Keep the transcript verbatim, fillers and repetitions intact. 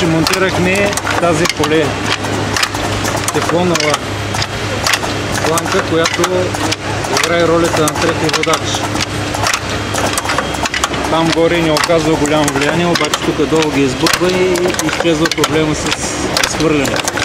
Значи монтирахме тази поле, тефлонова планка, която играе ролята на трети водач. Там горе не оказва голямо влияние, обаче тук долу ги избутва и изчезва проблема с изхвърлянето.